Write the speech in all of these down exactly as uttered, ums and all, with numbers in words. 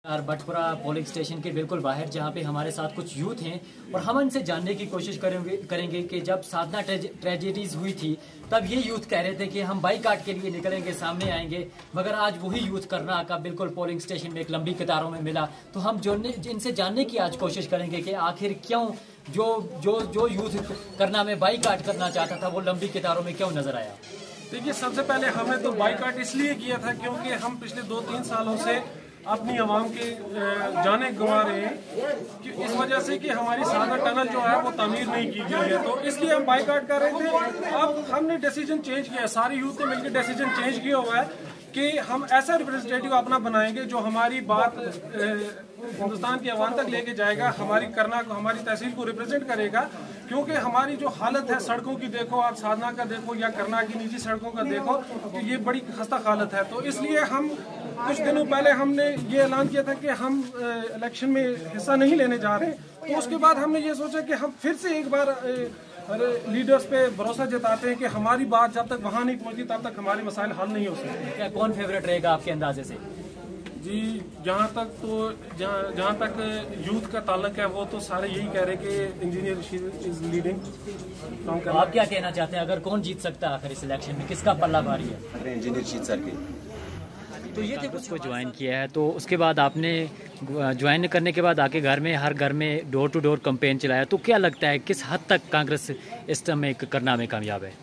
बटपुरा polling station के बिल्कुल बाहर जहां पे हमारे साथ कुछ यूथ हैं और हम इनसे जानने की कोशिश करेंगे करेंगे कि जब साधना ट्रेजेडीज हुई थी तब ये यूथ कह रहे थे कि हम बाईकाट के लिए निकलेंगे, सामने आएंगे, मगर आज वही यूथ करना का बिल्कुल पोलिंग स्टेशन में एक लंबी कतारों में मिला। तो हम जो इनसे जानने की आज कोशिश करेंगे कि आखिर क्यों जो जो जो यूथ करना में बाईकाट करना चाहता था वो लंबी कतारों में क्यों नजर आया। देखिए, सबसे पहले हमें तो बाईकाट इसलिए किया था क्योंकि हम पिछले दो तीन सालों से अपनी आवाम के जाने गंवा रहे हैं कि इस वजह से कि हमारी साधना टनल जो है वो तामीर नहीं की गई है, तो इसलिए हम बाईकाट कर रहे थे। अब हमने डिसीजन चेंज किया है, सारी यूथ ने मिलकर डिसीजन चेंज किया हुआ है कि हम ऐसा रिप्रेजेंटेटिव अपना बनाएंगे जो हमारी बात हिंदुस्तान की आवाम तक लेके जाएगा, हमारी करना को, हमारी तहसील को रिप्रेजेंट करेगा। क्योंकि हमारी जो हालत है सड़कों की देखो, आप साधना का देखो या करना की निजी सड़कों का देखो, तो ये बड़ी खस्ता हालत है। तो इसलिए हम कुछ दिनों पहले हमने ये ऐलान किया था कि हम इलेक्शन में हिस्सा नहीं लेने जा रहे, तो उसके बाद हमने ये सोचा कि हम फिर से एक बार लीडर्स पे भरोसा जताते हैं कि हमारी बात जब तक वहाँ नहीं पहुँची तब तक हमारे मसाइल हल नहीं हो सकते। क्या कौन फेवरेट रहेगा आपके अंदाजे से? जी, जहाँ तक तो जहाँ जहाँ तक यूथ का ताल्लुक है वो तो सारे यही कह रहे हैं कि इंजीनियर इज लीडिंग। आप क्या कहना चाहते हैं, अगर कौन जीत सकता है आखिर इस इलेक्शन में, किसका पल्ला भारी है? अरे इंजीनियर शीत सर की। तो ये थे कुछ को ज्वाइन किया है, तो उसके बाद आपने ज्वाइन करने के बाद आके घर में हर घर में डोर टू डोर कैंपेन चलाया, तो क्या लगता है किस हद तक कांग्रेस इस समय करना में कामयाब है?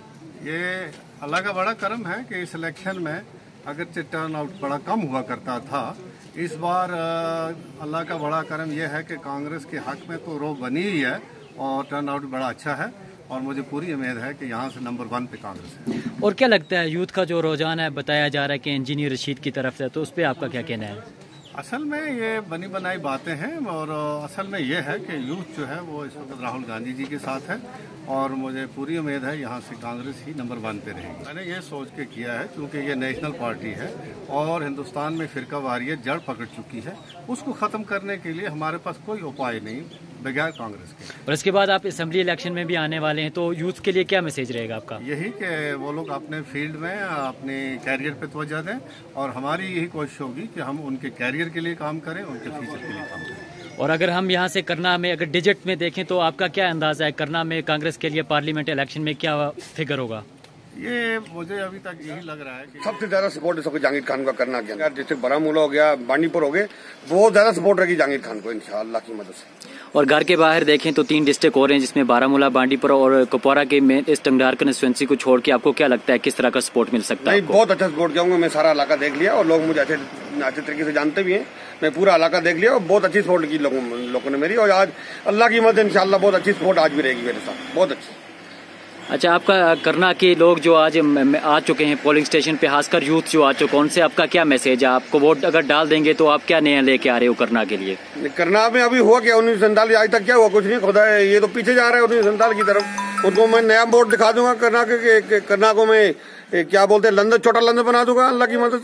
ये अल्लाह का बड़ा करम है कि इस इलेक्शन में अगरचे टर्न आउट बड़ा कम हुआ करता था, इस बार अल्लाह का बड़ा करम यह है कि कांग्रेस के हक में तो रो बनी ही है और टर्न आउट बड़ा अच्छा है और मुझे पूरी उम्मीद है कि यहाँ से नंबर वन पे कांग्रेस है। और क्या लगता है यूथ का जो रुझान है बताया जा रहा है कि इंजीनियर रशीद की तरफ से, तो उस पर आपका क्या कहना है? असल में ये बनी बनाई बातें हैं और असल में ये है कि यूथ जो है वो इस वक्त राहुल गांधी जी के साथ है और मुझे पूरी उम्मीद है यहाँ से कांग्रेस ही नंबर वन पे रहेगी। मैंने ये सोच के किया है क्योंकि ये नेशनल पार्टी है और हिंदुस्तान में फिरका वारियत जड़ पकड़ चुकी है, उसको ख़त्म करने के लिए हमारे पास कोई उपाय नहीं बगैर कांग्रेस के। और इसके बाद आप असेंबली इलेक्शन में भी आने वाले हैं, तो यूथ के लिए क्या मैसेज रहेगा आपका? यही कि वो लोग अपने फील्ड में अपने कैरियर पे तवज्जो दें और हमारी यही कोशिश होगी कि हम उनके कैरियर के लिए काम करें, उनके फ्यूचर के लिए काम करें। और अगर हम यहाँ से करना में अगर डिजिट में देखें तो आपका क्या अंदाजा है, करना में कांग्रेस के लिए पार्लियामेंट इलेक्शन में क्या फिगर होगा? ये मुझे अभी तक यही लग रहा है कि सबसे ज्यादा सपोर्ट है सबको जहांगीर खान का करना क्या, जैसे बारामूला हो गया, बांडीपुर हो गए, बहुत ज्यादा सपोर्ट रहेगी जहांगीर खान को इंशाअल्लाह की मदद से। और घर के बाहर देखें तो तीन डिस्ट्रिक्ट हो रहे हैं जिसमें बारामूला, बांडीपुरा और कुपवारा के में इस टंगडार कंस्टिट्यूएंसी को छोड़ के आपको क्या लगता है किस तरह का सपोर्ट मिल सकता है? बहुत अच्छा सपोर्ट जाऊंगा, मैं सारा इलाका देख लिया और लोग मुझे अच्छे अच्छे तरीके से जानते भी हैं, मैं पूरा इलाका देख लिया और बहुत अच्छी सपोर्ट की लोगों लोगों ने मेरी, और आज अल्लाह की मदद इंशाअल्लाह बहुत अच्छी सपोर्ट आज भी रहेगी मेरे साथ, बहुत अच्छी। अच्छा, आपका करना के लोग जो आज आ चुके हैं पोलिंग स्टेशन पे, खासकर यूथ जो आ चुके हैं, उनसे आपका क्या मैसेज है? आपको वोट अगर डाल देंगे तो आप क्या नया लेके आ रहे हो करना के लिए? करना में अभी हुआ क्या, उन्नीस सैंतालीस आज तक क्या हुआ, कुछ नहीं, खुदा है ये तो पीछे जा रहा है उन्नीस सैंतालीस की तरफ। उनको मैं नया बोर्ड दिखा दूंगा, करना के करना को मैं क्या बोलते हैं लंदन, छोटा लंदन बना दूंगा अल्लाह की मदद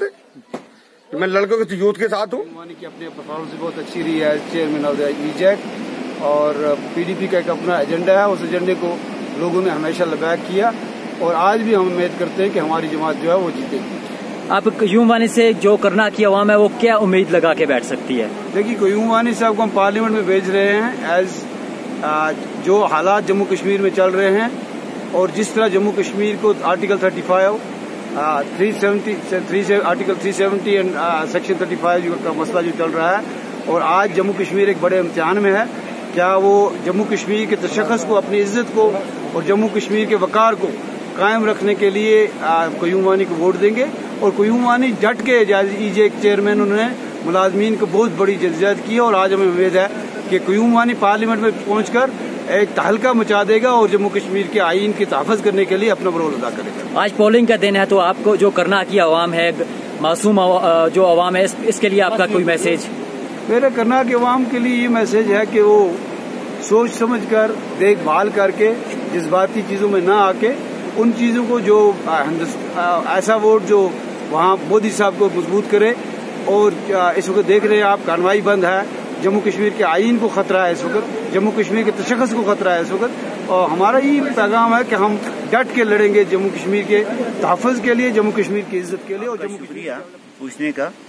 से। मैं लड़कों के यूथ के साथ हूँ। अपनी परफॉर्मेंस बहुत अच्छी रही है चेयरमैन ऑफ द ईजेक, और पीडीपी का एक अपना एजेंडा है, उस एजेंडे को लोगों ने हमेशा बैक किया और आज भी हम उम्मीद करते हैं कि हमारी जमात जो है वो जीतेगी। आप यूं वानी से जो करना की अवाम है वो क्या उम्मीद लगा के बैठ सकती है? देखिए, यूं वानी साहब को हम पार्लियामेंट में भेज रहे हैं एज जो हालात जम्मू कश्मीर में चल रहे हैं और जिस तरह जम्मू कश्मीर को article thirty five three seventy three article three seventy and section thirty five का मसला जो चल रहा है, और आज जम्मू कश्मीर एक बड़े इम्तिहान में है। क्या वो जम्मू कश्मीर के तशख़्ख़ुस को, अपनी इज्जत को और जम्मू कश्मीर के वक़ार को कायम रखने के लिए क़य्यूम वानी को वोट देंगे? और क़य्यूम वानी जट के ईजे चेयरमैन उन्होंने मुलाजमीन को बहुत बड़ी जद्दोजहद की और आज हमें उम्मीद है कि क़य्यूम वानी पार्लियामेंट में पहुंचकर एक तहलका मचा देगा और जम्मू कश्मीर के आइन की तहफ़्फ़ुज़ करने के लिए अपना रोल अदा करेगा। आज पोलिंग का दिन है, तो आपको जो करना की आवाम है, मासूम जो आवाम है, इसके लिए आपका कोई मैसेज? मेरे करना के अवाम के लिए ये मैसेज है कि वो सोच समझ कर देखभाल करके जज्बाती चीज़ों में ना आके उन चीज़ों को जो ऐसा वोट जो वहाँ मोदी साहब को मजबूत करे। और इस वक्त देख रहे हैं आप, कार्रवाई बंद है, जम्मू कश्मीर के आइन को खतरा है इस वक्त, जम्मू कश्मीर के तशख़्ख़ुस को खतरा है इस वक्त, और हमारा ये पैगाम है कि हम डट के लड़ेंगे जम्मू कश्मीर के तहफ़्फ़ुज़ के लिए, जम्मू कश्मीर की इज्जत के लिए। और जम्मू शुक्रिया पूछने का।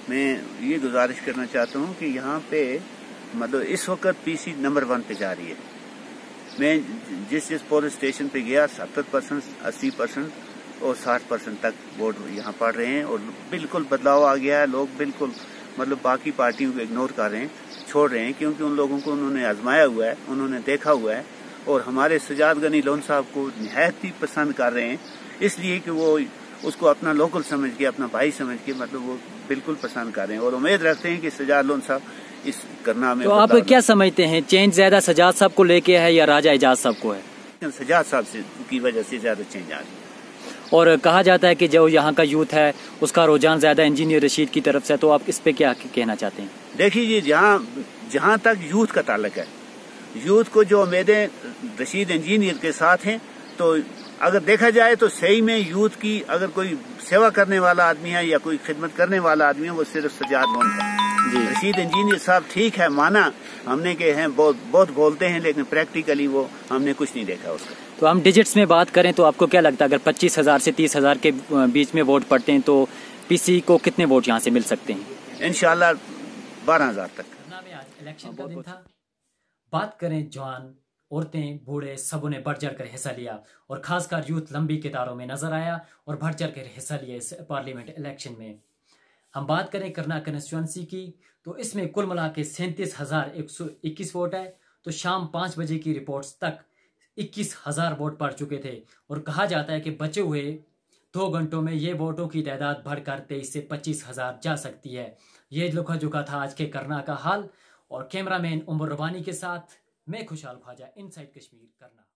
मैं ये गुजारिश करना चाहता हूँ कि यहाँ पे मतलब इस वक्त पीसी नंबर वन पे जा रही है। मैं जिस जिस पोलिंग स्टेशन पे गया सत्तर परसेंट अस्सी परसेंट और साठ परसेंट तक वोट यहाँ पड़ रहे हैं और बिल्कुल बदलाव आ गया है। लोग बिल्कुल मतलब बाकी पार्टियों को इग्नोर कर रहे हैं, छोड़ रहे हैं, क्योंकि उन लोगों को उन्होंने आजमाया हुआ है, उन्होंने देखा हुआ है और हमारे सजाद गनी लोन साहब को निहायत ही पसंद कर रहे हैं, इसलिए कि वो उसको अपना लोकल समझ के, अपना भाई समझ के मतलब वो बिल्कुल पसंद कर रहे हैं और उम्मीद रखते हैं कि सजाद लोन साहब इस करना में। तो आप क्या समझते हैं, चेंज ज्यादा सजाद साहब को लेके है या राजा एजाज साहब को है? सजाद साहब से की वजह से ज्यादा चेंज आ रही है। और कहा जाता है कि जो यहाँ का यूथ है उसका रुझान ज्यादा इंजीनियर रशीद की तरफ से, तो आप इस पे क्या कहना चाहते हैं? देखिए, जहाँ जहाँ तक यूथ का ताल्लुक है, यूथ को जो उम्मीदें रशीद इंजीनियर के साथ हैं, तो अगर देखा जाए तो सही में यूथ की अगर कोई सेवा करने वाला आदमी है या कोई खिदमत करने वाला आदमी है, वो सिर्फ सजाद लोन का। रशीद इंजीनियर साहब ठीक है, माना हमने के हैं, बहुत बहुत बोलते हैं, लेकिन प्रैक्टिकली वो हमने कुछ नहीं देखा उसका। तो हम डिजिट्स में बात करें तो आपको क्या लगता है, अगर पच्चीस हजार से तीस हजार के बीच में वोट पड़ते हैं तो पीसी को कितने वोट यहाँ से मिल सकते हैं? इंशाल्लाह बारह हजार तक। आज इलेक्शन का दिन था। बात करें जवान, औरतें, बूढ़े, सबों ने बढ़ चढ़ कर हिस्सा लिया और खासकर यूथ लंबी कतारों में नजर आया और बढ़ चढ़ कर हिस्सा लिया इस पार्लियामेंट इलेक्शन में। हम बात करें करना कंस्टिट्यूंसी की तो इसमें कुल मिला के सैंतीस हजार एक सौ इक्कीस वोट है। तो शाम पाँच बजे की रिपोर्ट्स तक इक्कीस हजार वोट पड़ चुके थे और कहा जाता है कि बचे हुए दो घंटों में ये वोटों की तादाद बढ़कर तेईस से पच्चीस हजार जा सकती है। ये लुका झुका था आज के करना का हाल और कैमरामैन उमर रबानी के साथ मैं खुशाल ख्वाजा, इनसाइड कश्मीर, करना।